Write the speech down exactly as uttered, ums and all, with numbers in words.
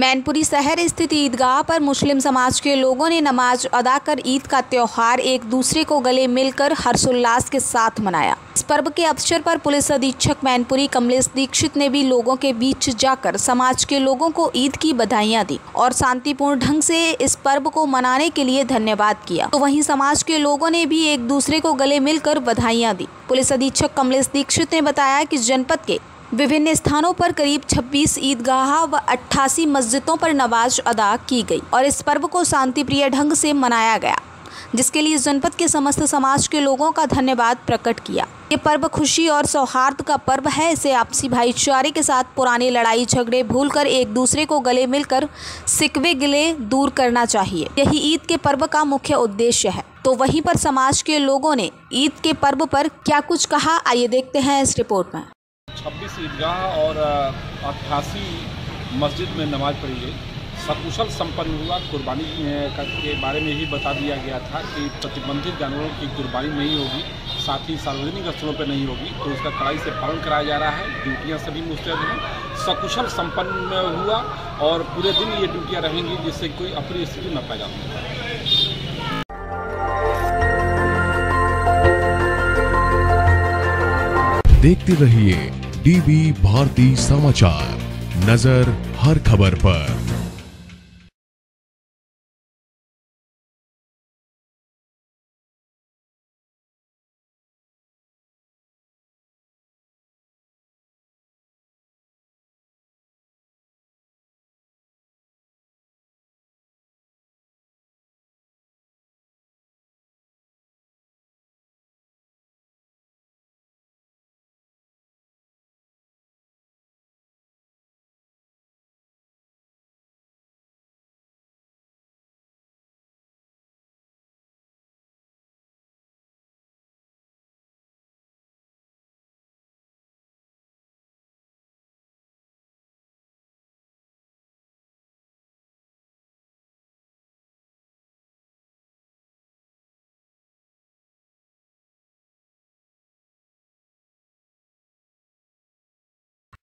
मैनपुरी शहर स्थित ईदगाह पर मुस्लिम समाज के लोगों ने नमाज अदा कर ईद का त्योहार एक दूसरे को गले मिलकर हर्षोल्लास के साथ मनाया। इस पर्व के अवसर पर पुलिस अधीक्षक मैनपुरी कमलेश दीक्षित ने भी लोगों के बीच जाकर समाज के लोगों को ईद की बधाइयां दी और शांतिपूर्ण ढंग से इस पर्व को मनाने के लिए धन्यवाद किया। तो वहीं समाज के लोगों ने भी एक दूसरे को गले मिलकर बधाइयां दी। पुलिस अधीक्षक कमलेश दीक्षित ने बताया कि जनपद के विभिन्न स्थानों पर करीब छब्बीस ईदगाह व अट्ठासी मस्जिदों पर नमाज अदा की गई और इस पर्व को शांतिप्रिय ढंग से मनाया गया, जिसके लिए जनपद के समस्त समाज के लोगों का धन्यवाद प्रकट किया। ये पर्व खुशी और सौहार्द का पर्व है। इसे आपसी भाईचारे के साथ पुरानी लड़ाई झगड़े भूलकर एक दूसरे को गले मिलकर सिकवे गिले दूर करना चाहिए। यही ईद के पर्व का मुख्य उद्देश्य है। तो वहीं पर समाज के लोगों ने ईद के पर्व पर क्या कुछ कहा, आइए देखते हैं इस रिपोर्ट में। छब्बीस ईदगाह और अट्ठासी मस्जिद में नमाज पढ़ी गई, सकुशल संपन्न हुआ। कुर्बानी के बारे में ही बता दिया गया था कि प्रतिबंधित जानवरों की कुर्बानी नहीं होगी, साथ ही सार्वजनिक स्थलों पर नहीं होगी, तो उसका कड़ाई से पालन कराया जा रहा है। ड्यूटियां सभी मुस्तैद हैं, सकुशल संपन्न हुआ और पूरे दिन ये ड्यूटियां रहेंगी, जिससे कोई अप्रिय स्थिति न पैदा हो। देखते रहिए डीबी भारती समाचार, नजर हर खबर पर।